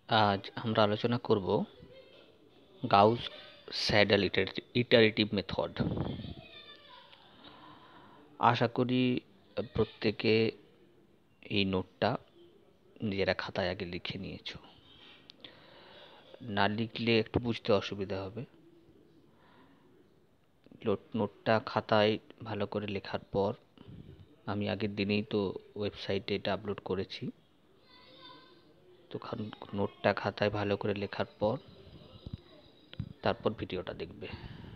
আজ আমরা আলোচনা করব গাউস স্যাডল ইটারেটিভ মেথড। আশা করি প্রত্যেকে এই নোটটা নিজেরা খাতায় আগে লিখে নিয়েছো। না লিখলে একটু বুঝতে অসুবিধা হবে। নোটটা খাতায় ভালো করে লেখার পর, আমি আগের দিনেই তো ওয়েবসাইটে এটা আপলোড করেছি, তো নোটটা খাতায় ভালো করে লেখার পর তারপর ভিডিওটা দেখবে।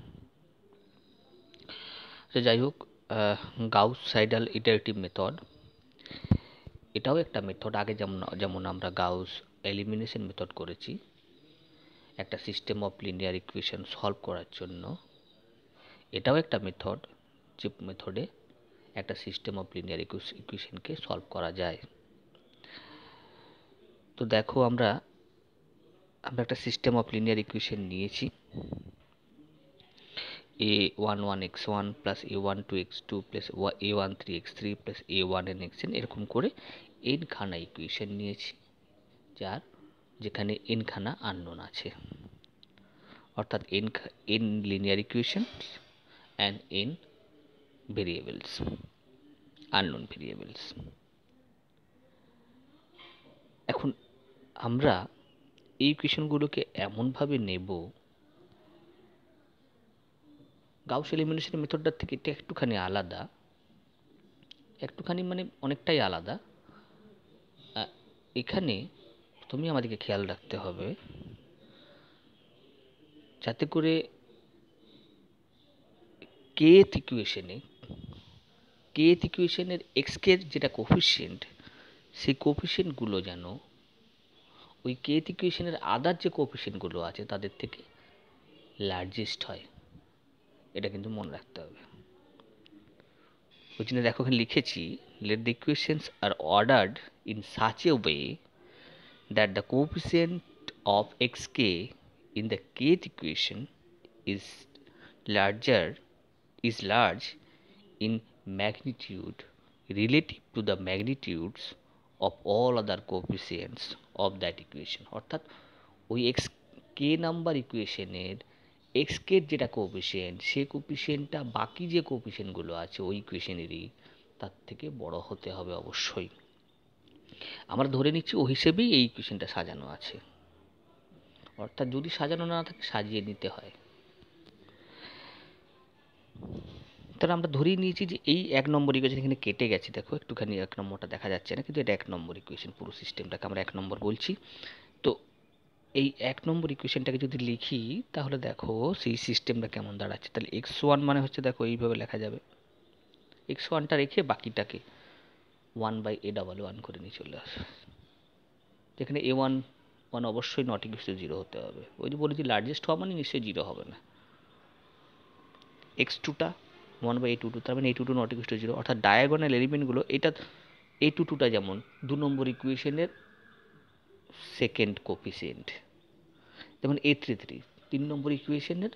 যাই হোক, গাউস সাইডাল ইটারেটিভ মেথড এটাও একটা মেথড। আগে যেমন আমরা গাউস এলিমিনেশন মেথড করেছি একটা system of linear equation solve করার জন্য, এটাও একটা মেথড যে মেথডে একটা সিস্টেম অফ লিনিয়ার ইকুয়েশনকে সলভ করা যায়। তো দেখো, আমরা একটা সিস্টেম অফ লিনিয়ার ইকুয়েশন নিয়েছি, a11x1 plus a12x2 plus a13x3 plus a1nxn, এরকম করে n খানা ইকুয়েশন নিয়েছি, যেখানে n খানা আননোন আছে, অর্থাৎ n linear equation and n variables, unknown variables. এখন আমরা এই ইকুয়েশনগুলোকে এমনভাবে নেব, গাউস এলিমিনেশন মেথডটার থেকে এটা একটুখানি আলাদা, একটুখানি মানে অনেকটাই আলাদা। এখানে তুমি আমাদেরকে খেয়াল রাখতে হবে যাতে করে kth ইকুয়েশনের এক্স কে যেটা কোফিশিয়েন্ট, সেই কোফিশিয়েন্টগুলো যেন ওই kth ইকুয়েশনের আদার যে কোফিশিয়েন্টগুলো আছে তাদের থেকে লার্জেস্ট হয়, এটা কিন্তু মনে রাখতে হবে। ওই জন্য দেখো এখানে লিখেছি, let the equations are ordered in such a way that the coefficient of x k in the kth equation is large in magnitude relative to the magnitudes of all other coefficients of that equation। অর্থাৎ ওই x k number ইকুয়েশনের x k যেটা coefficient, সেই কোফিশিয়েন্টটা বাকি যে কোফিশিয়েন্টগুলো আছে ওই ইকুয়েশনেরই তার থেকে বড় হতে হবে অবশ্যই। আমরা ধরে নিচ্ছি ওই হিসেবেই এই ইকুয়েশনটা সাজানো আছে, অর্থাৎ যদি সাজানো না থাকে সাজিয়ে নিতে হয়। তাহলে আমরা ধরেই নিয়েছি যে এই এক নম্বর ইকুয়েশন এখানে কেটে গেছে, দেখো একটুখানি এক নম্বরটা দেখা যাচ্ছে না, কিন্তু এটা এক নম্বর ইকুয়েশন, পুরো সিস্টেমটাকে আমরা এক নম্বর বলছি। তো এই এক নম্বর ইকুয়েশনটাকে যদি লিখি তাহলে দেখো সেই সিস্টেমটা কেমন দাঁড়াচ্ছে। তাহলে x1 মানে হচ্ছে, দেখো এইভাবে লেখা যাবে, x1টা রেখে বাকিটাকে 1/a11 করে নিয়ে চলে আসে, যেখানে a11 অবশ্যই নট ইকুয়াল টু 0 হতে হবে। ওই যে বলেছি লার্জেস্ট হওয়া মানে নিশ্চয়ই 0 হবে না। x2টা 1/a22, তার মানে a22 নট ইকুয়াল টু 0, অর্থাৎ ডায়াগোনাল এলিমেন্টগুলো এটা a22টা যেমন 2 নম্বর ইকুয়েশনের সেকেন্ড কোফিশিয়েন্ট, যেমন a33 3 নম্বর ইকুয়েশনের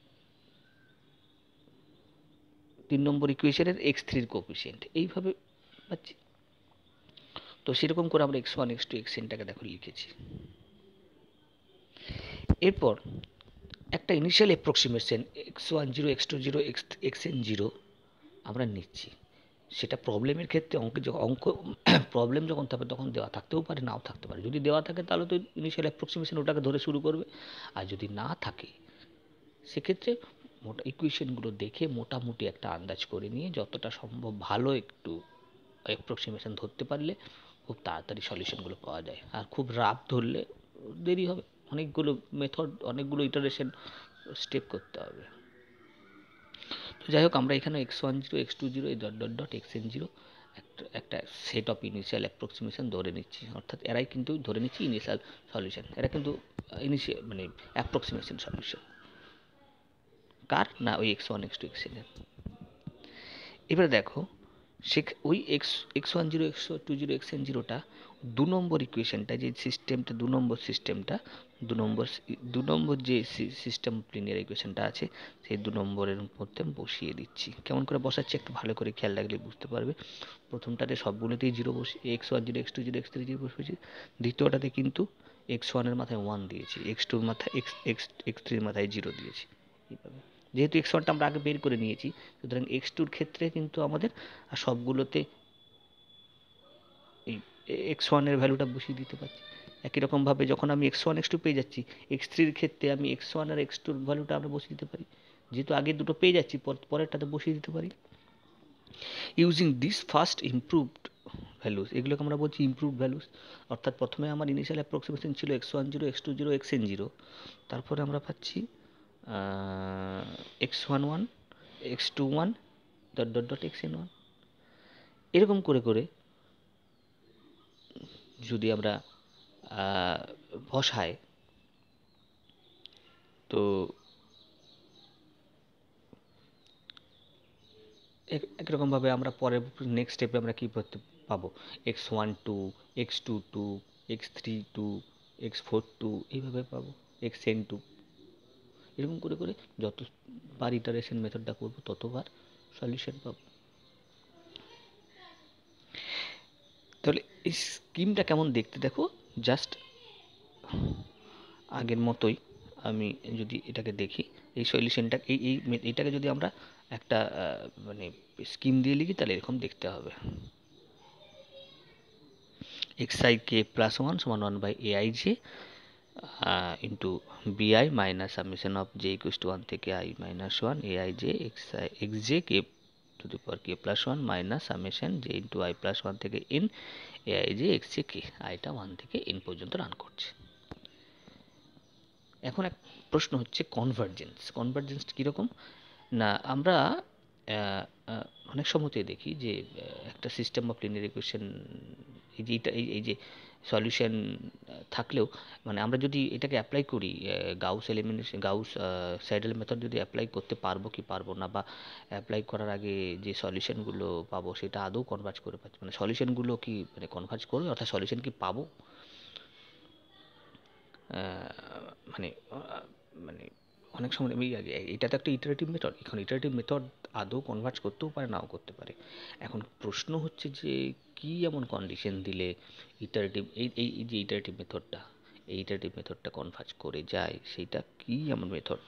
x3 কোফিশিয়েন্ট, এইভাবে পাচ্ছি। তো সেরকম করে আমরা x1 x2 xnটাকে দেখো লিখেছি। এরপর একটা initial approximation x10 x20 xn0 আমরা নিচ্ছি। সেটা প্রবলেমের ক্ষেত্রে অঙ্ক প্রবলেম যখন থাকবে তখন দেওয়া থাকতেও পারে, নাও থাকতে পারে। যদি দেওয়া থাকে তাহলে তো ইনিশিয়াল অ্যাপ্রক্সিমেশন ওটাকে ধরে শুরু করবে, আর যদি না থাকে সেক্ষেত্রে ইকুয়েশনগুলো দেখে মোটামুটি একটা আন্দাজ করে নিয়ে যতটা সম্ভব ভালো একটু অ্যাপ্রক্সিমেশন ধরতে পারলে খুব তাড়াতাড়ি সলিউশনগুলো পাওয়া যায়। আর খুব রাফ ধরলে দেরি হবে, অনেকগুলো মেথড, অনেকগুলো ইটারেশন স্টেপ করতে হবে। তো যাই হোক, আমরা এখানে x10 x20 এই ডট ডট ডট xn0 একটা সেট অফ ইনিশিয়াল অ্যাপ্রক্সিমেশন ধরে নিচ্ছি, অর্থাৎ এরাই কিন্তু ধরে নিচ্ছি ইনিশিয়াল সলিউশন, এরা কিন্তু ইনিশিয়াল মানে অ্যাপ্রক্সিমেশন সলিউশন কার না, ওই x1 x2 xn এর। এবারে দেখো ওই x10 x20 xn0টা 2 নম্বর ইকুয়েশনটা, যে সিস্টেমটা 2 নম্বর সিস্টেমটা, 2 নম্বর যে সিস্টেম লিনিয়ার ইকুয়েশনটা আছে সেই 2 নম্বরের মধ্যে বসিয়ে দিচ্ছি। কেমন করে বসাচ্ছি একটু ভালো করে খেয়াল রাখলে বুঝতে পারবে। প্রথমটাতে সবগুলোতেই 0 বসিয়ে x10 x20 x30 বসিয়েছি, দ্বিতীয়টাতে কিন্তু x1 এর মাথায় 1 দিয়েছি, x2 এর মাথায় x3 এর মাথায় 0 দিয়েছি। এইভাবে যেহেতু x1টা আমরা আগে বের করে নিয়েছি, সুতরাং x2 এর ক্ষেত্রে কিন্তু আমাদের সবগুলোতে এই x1 এর ভ্যালুটা বসিয়ে দিতে পারছি। একই রকমভাবে যখন আমি x1 x2 পেয়ে যাচ্ছি, x3 এর ক্ষেত্রে আমি x1 আর x2 এর ভ্যালুটা আমরা বসিয়ে দিতে পারি। যেহেতু আগে দুটো পেয়ে যাচ্ছি, পরেরটাতে বসিয়ে দিতে পারি। Using this first improved values, এগুলোকে আমরা বলছি ইমপ্রুভড ভ্যালুস। অর্থাৎ প্রথমে আমার ইনিশিয়াল অ্যাপ্রক্সিমেশন ছিল x10 x20 xn0, তারপরে আমরা পাচ্ছি x11 x21 dot dot dot xn1। এরকম করে করে যদি আমরা বসাই, তো একরকমভাবে আমরা পরের নেক্সট স্টেপে আমরা কী করতে পাবো, x12 x22 x32 x42 এইভাবে পাবো, xn2। এরকম করে করে যতবার ইটারেশন মেথডটা করবো ততবার সলিউশন পাবো। তাহলে এই স্কিমটা কেমন দেখতে দেখো, জাস্ট আগের মতোই আমি যদি এটাকে দেখি, এই সলিউশনটা এইটাকে যদি আমরা একটা মানে স্কিম দিয়ে লিখি তাহলে এরকম দেখতে হবে। xi k plus 1 সমান 1 by aij into bi minus summation of j equals to 1 থেকে i minus 1 aij xj k to the power k plus 1 minus summation j into i plus 1 থেকে n aij xj k, আইটা 1 থেকে n পর্যন্ত run করছে। এখন এক প্রশ্ন হচ্ছে কনভার্জেন্স কীরকম না, আমরা অনেক সময়তে দেখি যে একটা সিস্টেম অফ লিনিয়ার ইকুয়েশন, এই যে সলিউশন থাকলেও, মানে আমরা যদি এটাকে অ্যাপ্লাই করি, গাউস সাইডেল মেথড যদি অ্যাপ্লাই করতে পারবো কি পারবো না, বা অ্যাপ্লাই করার আগে যে সলিউশনগুলো পাবো সেটা আদৌ কনভার্জ করে পাচ্ছি, মানে সলিউশনগুলো কি মানে কনভার্জ করবে, অর্থাৎ সলিউশন কি পাবো, মানে মানে অনেক সময় এটা তো একটা ইটারেটিভ মেথড, এখন ইটারেটিভ মেথড আদৌ কনভার্জ করতেও পারে নাও করতে পারে। এখন প্রশ্ন হচ্ছে যে কি এমন কন্ডিশন দিলে ইটারেটিভ এই যে ইটারেটিভ মেথডটা কনভার্জ করে যায়, সেইটা কি এমন মেথড।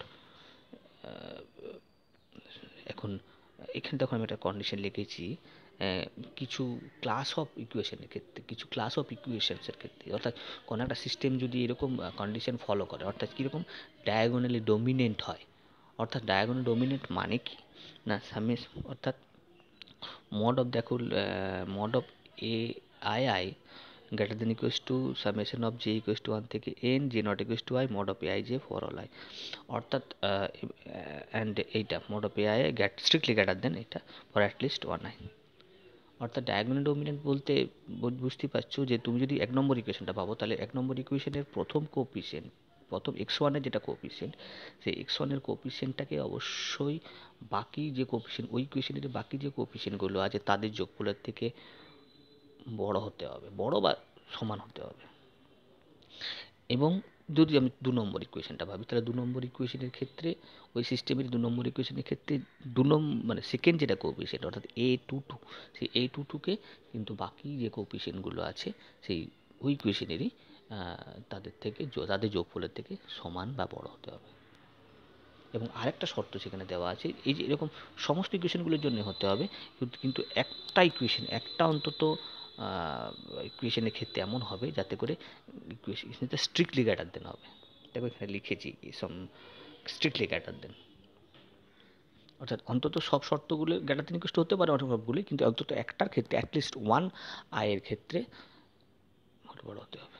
এখন এখানে দেখো আমি একটা কন্ডিশন লিখেছি, কিছু ক্লাস অফ ইকুয়েশনের ক্ষেত্রে, অর্থাৎ কোনো একটা সিস্টেম যদি এরকম কন্ডিশন ফলো করে, অর্থাৎ কীরকম ডায়াগোনালি ডোমিনেন্ট হয়। অর্থাৎ ডায়াগোনাল ডোমিনেন্ট মানে কি না, অর্থাৎ mod of a i greater than equals to summation of j equals to 1 থেকে n j not equals to i mod of a i j for all i. অর্থাৎ and এইটা mod of a i strictly greater than এটা for at least 1 i. অর্থাৎ diagonal dominant বলতে বুঝতে পারছো যে তুমি যদি 1 নম্বর ইকুয়েশনটা পাবো, তাহলে 1 নম্বর ইকুয়েশনের প্রথম x1 এর যেটা কোপিসিয়েন্ট, সেই x1 এর কোপিসিয়েন্টটাকে অবশ্যই বাকি যে কোপিসিয়েন্ট, ওই ইকুয়েশনের বাকি যে কোপিসিয়েন্টগুলো আছে তাদের যোগফলের থেকে বড় হতে হবে, বড় বা সমান হতে হবে। এবং যদি আমি 2 নম্বর ইকুয়েশনটা ভাবি, তাহলে 2 নম্বর ইকুয়েশনের ক্ষেত্রে ওই সিস্টেমের 2 নম্বর ইকুয়েশনের ক্ষেত্রে মানে সেকেন্ড যেটা কোপিসিয়েন্ট অর্থাৎ a22, সেই a22কে কিন্তু বাকি যে কোপিসিয়েন্টগুলো আছে সেই ওই ইকুয়েশনেরই তাদের যোগফলের থেকে সমান বা বড় হতে হবে। এবং আরেকটা শর্ত সেখানে দেওয়া আছে, এই যে এরকম সমস্ত ইকুয়েশনগুলোর জন্য হতে হবে, কিন্তু একটা অন্তত ইকুয়েশনের ক্ষেত্রে এমন হবে যাতে করে ইকুয়েশনটা স্ট্রিক্টলি গ্রেটার দেন হবে। দেখো এখানে লিখেছি স্ট্রিক্টলি গ্রেটার দেন, অর্থাৎ অন্তত সব শর্তগুলো গ্রেটার দেন ইকুয়াল টু হতে পারে সবগুলি, কিন্তু অন্তত একটার ক্ষেত্রে অ্যাটলিস্ট 1 আয়ের ক্ষেত্রে বড় হতে হবে।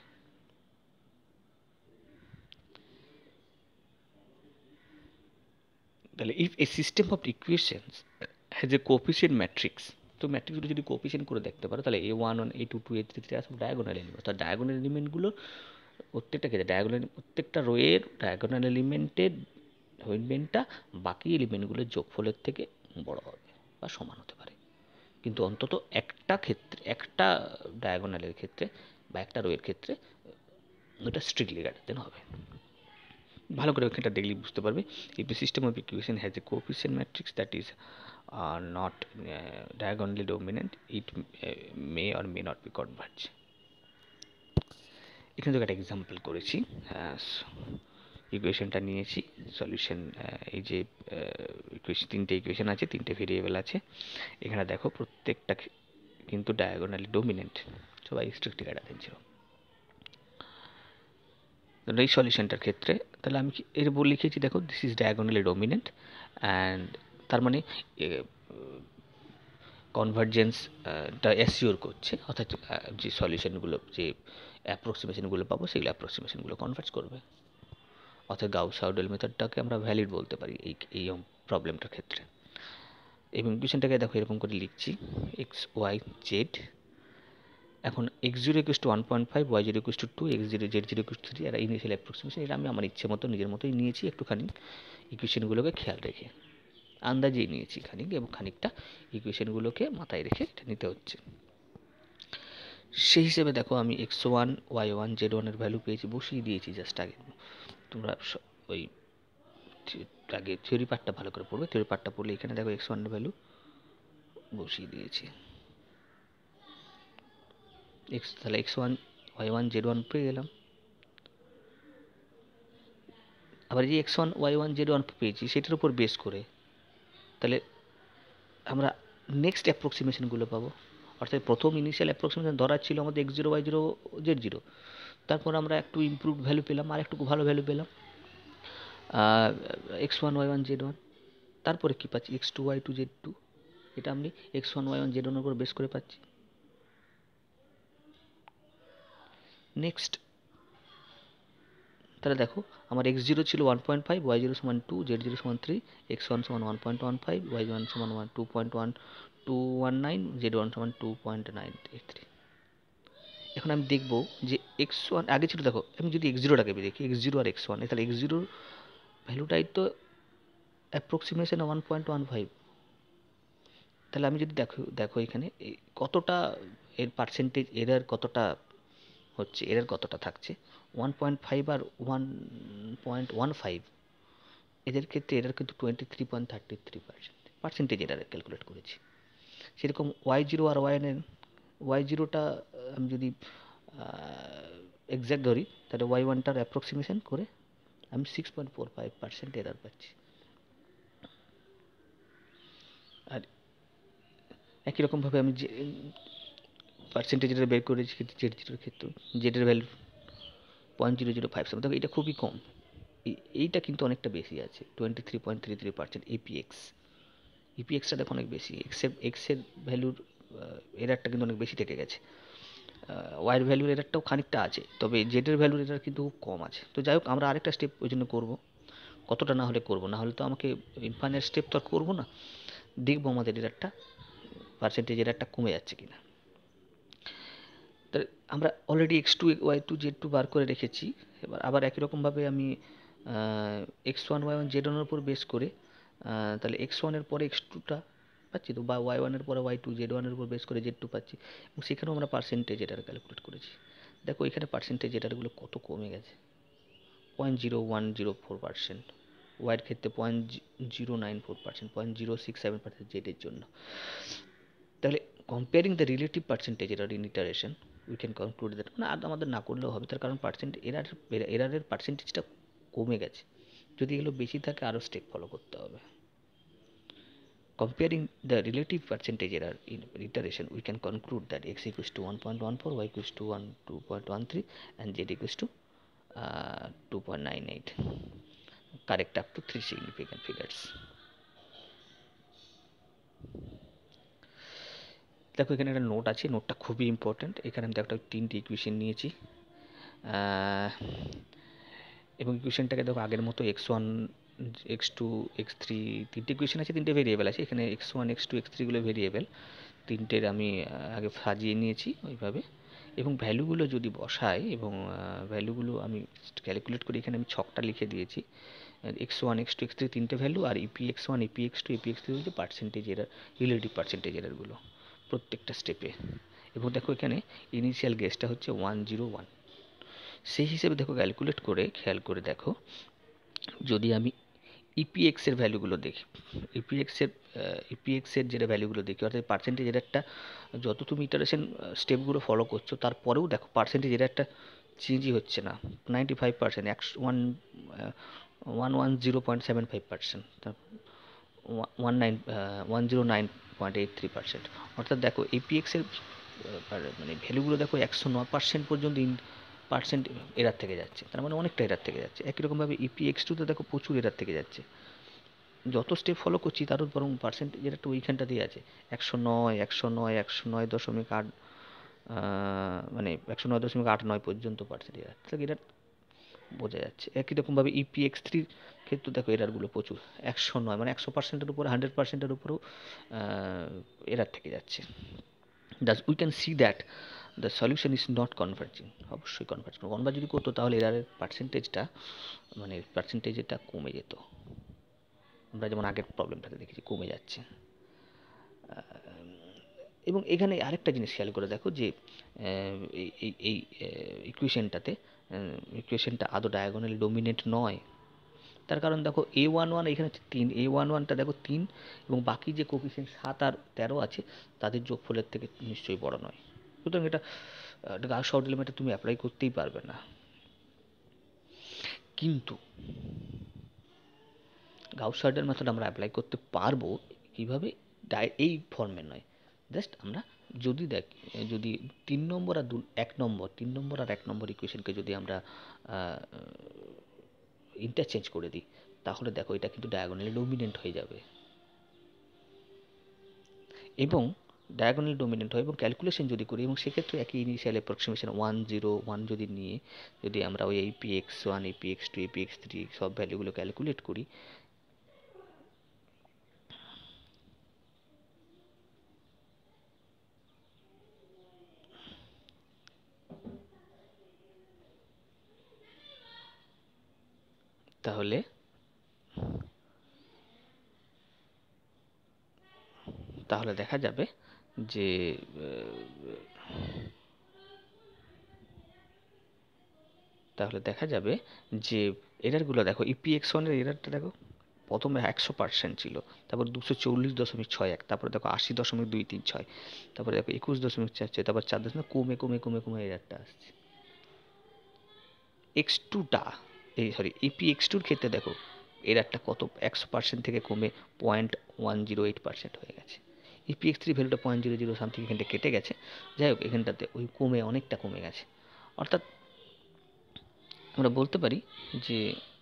তাহলে if a system of equations has a coefficient matrix, তো ম্যাট্রিক্সগুলো যদি কোএফিসিয়েন্ট করে দেখতে পারো, তাহলে a11 a22 a33 সব ডায়াগোনাল এলিমেন্ট, অর্থাৎ ডায়াগোনাল এলিমেন্টগুলো প্রত্যেকটা রোয়ের ডায়াগোনাল এলিমেন্টটা বাকি এলিমেন্টগুলোর যোগফলের থেকে বড় হবে বা সমান হতে পারে, কিন্তু অন্তত একটা ডায়াগোনালের ক্ষেত্রে বা একটা রোয়ের ক্ষেত্রে ওটা স্ট্রিক্টলি গ্রেটার দেন হবে। ভালো করে ওখানটা দেখলে বুঝতে পারবে। If the system of equation has a coefficient matrix that is not diagonally dominant, it may or may not be converged. এখানে তো একটা এক্সাম্পল করেছি, ইকুয়েশনটা নিয়েছি, সলিউশন, এই যে তিনটে ইকুয়েশন আছে, তিনটে ভেরিয়েবল আছে। এখানে দেখো প্রত্যেকটা কিন্তু ডায়াগোনালি ডোমিনেন্ট, সবাই স্ট্রিক্টলি অ্যাটেনশন ছিল। এই সলিউশনটার ক্ষেত্রে তাহলে আমি এর বলে লিখেছি, দেখো this is diagonally dominant and তার মানে কনভার্জেন্সটা অ্যাসিওর করছে, অর্থাৎ যে সলিউশনগুলো, যে অ্যাপ্রক্সিমেশনগুলো পাবো সেগুলো অ্যাপ্রক্সিমেশনগুলো কনভার্জ করবে, অর্থাৎ গাউস-সাউডেল মেথডটাকে আমরা ভ্যালিড বলতে পারি এই প্রবলেমটার ক্ষেত্রে। এবং ইকুয়েশনটাকে দেখো এরকম করে লিখছি, এক্স ওয়াই জেড। এখন x0 equals to 1.5, y0 equals to 2, x0 z0 equals to 3, আর ইনিশিয়াল অ্যাপ্রক্সিমেশন এটা আমি আমার ইচ্ছে মতো নিজের মতোই নিয়েছি, একটুখানি ইকুয়েশনগুলোকে খেয়াল রেখে আন্দাজেই নিয়েছি খানিক, এবং খানিকটা ইকুয়েশনগুলোকে মাথায় রেখে এটা নিতে হচ্ছে। সেই হিসেবে দেখো আমি x1 y1 z1 এর ভ্যালু পেয়েছি, বসিয়ে দিয়েছি জাস্ট আগে। তোমরা ওই আগে থিওরি পার্টটা ভালো করে পড়বে, থিওরি পার্টটা পড়লে এখানে দেখো x1 এর ভ্যালু বসিয়ে দিয়েছি, তাহলে x1 y1 z1 পেয়ে গেলাম। আবার যে x1 y1 z1 পেয়েছি সেটার উপর বেস করে তাহলে আমরা নেক্সট অ্যাপ্রক্সিমেশনগুলো পাবো, অর্থাৎ প্রথম ইনিশিয়াল অ্যাপ্রক্সিমেশন ধরা ছিল আমাদের x0 y0 z0, তারপর আমরা একটু ইমপ্রুভড ভ্যালু পেলাম, আর একটু ভালো ভ্যালু পেলাম x1 y1 z1, তারপরে কি পাচ্ছি x2 y2 z2, এটা আমি x1 y1 z1 এর উপর বেস করে পাচ্ছি। নেক্সট তাহলে দেখো আমার x0 ছিল 1.5, y0 সমান 2, z0 সমান 3, x1 সমান 1.15, y1 সমান 2.1219, z1 সমান 2.983। এখন আমি দেখব যে x1 আগে ছিল, দেখো আমি যদি x0টাকে দেখি, x0 আর x1, তাহলে x0 ভ্যালুটাই তো অ্যাপ্রক্সিমেশন 1.15, তাহলে আমি যদি দেখো এখানে কতটা এর পার্সেন্টেজ এরার কতটা হচ্ছে, এরার কতটা থাকছে, 1.5 আর 1.15, এদের ক্ষেত্রে এরার কিন্তু 23.33% পার্সেন্টেজ এরার ক্যালকুলেট করেছি। সেরকম y0 আর y0টা আমি যদি এক্স্যাক্ট ধরি, তাহলে y1টার অ্যাপ্রক্সিমেশন করে আমি 6.45% এরার পাচ্ছি। আর একই রকমভাবে আমি যে পার্সেন্টেজ এরার বের করেছি z0 এর ক্ষেত্রে, জেডের ভ্যালু 0.0057, দেখো এটা খুবই কম, এইটা কিন্তু অনেকটা বেশি আছে 23.33% ইপিএক্সটা দেখো অনেক বেশি, এক্সের ভ্যালুর এরারটা কিন্তু অনেক বেশি থেকে গেছে, ওয়াইয়ের ভ্যালুর এরারটাও খানিকটা আছে, তবে জেডের ভ্যালুর এরার কিন্তু খুব কম আছে। তো যাই হোক, আমরা আরেকটা স্টেপ ওই জন্য করবো, কতটা না হলে করবো, না হলে তো আমাকে ইনফাইনাইট স্টেপ তো আর করবো না, দেখবো আমাদের এরারটা পার্সেন্টেজ এরারটা কমে যাচ্ছে কিনা। তাহলে আমরা অলরেডি x2 y2 z2 বার করে রেখেছি, এবার আবার একই রকমভাবে আমি x1 y1 z1 এর উপর বেস করে তাহলে x1 এর পরে x2টা পাচ্ছি তো, বা y1 এর পরে y2 z1 এর উপর বেস করে z2 পাচ্ছি, এবং সেখানেও আমরা পার্সেন্টেজ এটার ক্যালকুলেট করেছি। দেখো এখানে পার্সেন্টেজ এটারগুলো কত কমে গেছে, 0.0104%, ওয়াইয়ের ক্ষেত্রে 0.094%, 0.067% জেডের জন্য। তাহলে comparing the relative percentage error in iteration, we can conclude that, মানে আমাদের না করলেও হবে, তার কারণ এরারের পার্সেন্টেজটা কমে গেছে, যদি এগুলো বেশি থাকে আরও স্টেপ ফলো করতে হবে। Comparing the relative percentage error in iteration, we can conclude that x equals to 1.14, y equals to 2.13, and z equals to 2.98. Correct up to 3 significant figures. দেখো এখানে একটা নোট আছে, নোটটা খুবই ইম্পর্টেন্ট। এখানে আমি একটা 3টে ইকুয়েশন নিয়েছি, এবং ইকুয়েশনটাকে দেখো আগের মতো x1 x2 x3 তিনটে ইকুয়েশন আছে, তিনটে ভেরিয়েবল আছে, এখানে x1 x2 x3 গুলো ভেরিয়েবল, তিনটের আমি আগে সাজিয়ে নিয়েছি ওইভাবে, এবং ভ্যালুগুলো যদি বসাই এবং ভ্যালুগুলো আমি ক্যালকুলেট করি, এখানে আমি ছকটা লিখে দিয়েছি, x1 x2 x3 তিনটে ভ্যালু, আর epx1 epx2 epx3 হচ্ছে পার্সেন্টেজ এরার, রিলেটিভ পার্সেন্টেজ এরারগুলো প্রত্যেকটা স্টেপে। এবং দেখো এখানে ইনিশিয়াল গেসটা হচ্ছে 101, সেই হিসেবে দেখো ক্যালকুলেট করে খেয়াল করে দেখো, যদি আমি ইপিএক্স এর ভ্যালুগুলো দেখি, ইপিএক্স এর যেটা ভ্যালুগুলো দেখি, অর্থাৎ পার্সেন্টেজ এরারটা যত তুমি ইটারেশন স্টেপগুলো ফলো করছো, তারপরেও দেখো পার্সেন্টেজ এরারটা চেঞ্জই হচ্ছে না, 95%, 110.75%, 109.83%। অর্থাৎ দেখো এপিএক্সের মানে ভ্যালুগুলো দেখো 109% পর্যন্ত পার্সেন্ট এরার থেকে যাচ্ছে, তার মানে অনেকটা এরার থেকে যাচ্ছে। একই রকমভাবে ইপিএক্স2তে দেখো প্রচুর এরার থেকে যাচ্ছে, যত স্টেপ ফলো করছি তার বরং পার্সেন্টেজের একটা ওইখানটাতেই আছে 109 মানে 109.89 পর্যন্ত পার্সেন্ট এরার, এটা বোঝা যাচ্ছে। একই রকমভাবে ইপিএক্স3 ক্ষেত্রে দেখো এরারগুলো প্রচুর, 109 মানে 100%-এর উপরে, 100%-এর উপরেও এরার থেকে যাচ্ছে। Thus we can see that the solution is not converging। অবশ্যই কনভার্জ করবে, কনভার্জ যদি করতো তাহলে এরারের পার্সেন্টেজটা মানে পার্সেন্টেজটা কমে যেত। আমরা যেমন আগের প্রবলেমটাতে দেখেছি কমে যাচ্ছে। এবং এখানে আরেকটা জিনিস খেয়াল করে দেখো যে এই ইকুয়েশনটাতে ইকুয়েশনটা আদৌ ডায়াগোনালি ডোমিনেট নয়। তার কারণ দেখো A11 এখানে হচ্ছে 3, A11টা দেখো 3 এবং বাকি যে কোফিসিয়েন্ট 7 আর 13 আছে তাদের যোগফলের থেকে নিশ্চয়ই বড় নয়। সুতরাং এটা গাউস শর্ট লিমিটে তুমি অ্যাপ্লাই করতেই পারবে না। কিন্তু গাউস শর্টের মেথড আমরা অ্যাপ্লাই করতে পারবো কিভাবে, এই ফর্মে নয়, জাস্ট আমরা যদি যদি 3 নম্বর আর 1 নম্বর ইকুয়েশনকে যদি আমরা ইন্টারচেঞ্জ করে দিই তাহলে দেখো এটা কিন্তু ডায়াগোনালি ডোমিনেন্ট হয়ে যাবে। এবং ডায়াগোনালি ডোমিনেন্ট হয় এবং ক্যালকুলেশন যদি করি এবং সেক্ষেত্রে একই ইনিশিয়াল অ্যাপ্রক্সিমেশন 101 যদি নিয়ে যদি আমরা ওই APX1 APX2 APX3 সব ভ্যালুগুলো ক্যালকুলেট করি, তাহলে দেখা যাবে যে এরারগুলো দেখো EPX1 এর এরারটা দেখো প্রথমে 100% ছিল, তারপর 240.61, তারপরে দেখো 80.236, তারপরে দেখো 21.46, তারপর 4 কমে কমে কমে কমে এরারটা আসছে। X2টা EPX2-র ক্ষেত্রে দেখো এরারটা কত 100% থেকে কমে 0.108% হয়ে গেছে। EPX3 ভ্যালুটা 0.00 সামথিং এখানটা কেটে গেছে, যাই হোক এখানটাতে ওই কমে অনেকটা কমে গেছে। অর্থাৎ আমরা বলতে পারি যে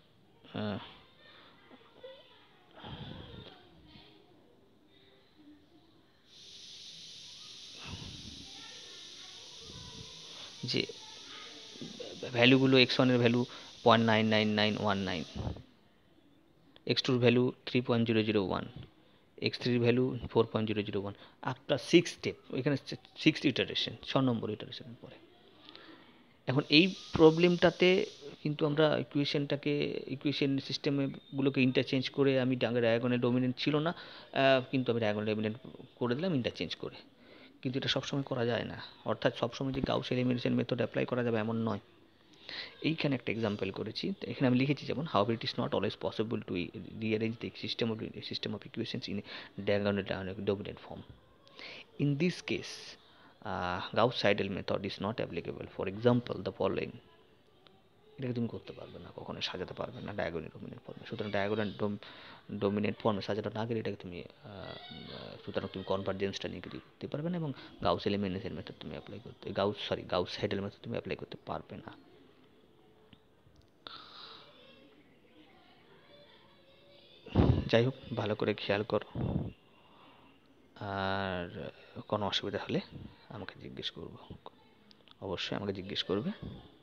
যে ভ্যালুগুলো x1 এর ভ্যালু 0.99919, x2 এর ভ্যালু 3.001, x3 এর ভ্যালু 4.001 আফটার 6 স্টেপ, এখানে 6 ইটারেশন, 6 নম্বর ইটারেশনের পরে। এখন এই প্রবলেমটাতে কিন্তু আমরা ইকুয়েশন সিস্টেমগুলোকে ইন্টারচেঞ্জ করে আমি ডায়াগোনাল ডোমিনেন্ট ছিল না, কিন্তু আমি ডায়াগোনাল ডোমিনেন্ট করে দিলাম ইন্টারচেঞ্জ করে, কিন্তু এটা সবসময় করা যায় না। অর্থাৎ সবসময় যে গাউস এলিমিনেশন মেথড অ্যাপ্লাই করা যাবে এমন নয়। এইখানে একটা এক্সাম্পল করেছি, এখানে আমি লিখেছি যেমন how it is not always possible to rearrange the system of equations in diagonal dominant form. In this case, Gauss-Seidel method is not applicable. For example, the following. এটাকে তুমি করতে পারবে না, কখনোই সাজাতে পারবে না ডায়াগোনাল ডোমিনেন্ট ফর্মে। সুতরাং ডায়াগোনাল ডোমিনেন্ট ফর্মে সাজানো না গেলে এটাকে তুমি সুতরাং তুমি কনভারজেন্সটা নিয়ে দিতে পারবে না এবং গাউস এলিমিনেশন মেথড তুমি অ্যাপ্লাই করতে গাউস-সাইডেল মেথড তুমি অ্যাপ্লাই করতে পারবে না। যাই হোক, ভালো করে খেয়াল করো, আর কোনো অসুবিধা হলে আমাকে জিজ্ঞেস করবো, অবশ্যই আমাকে জিজ্ঞেস করবে।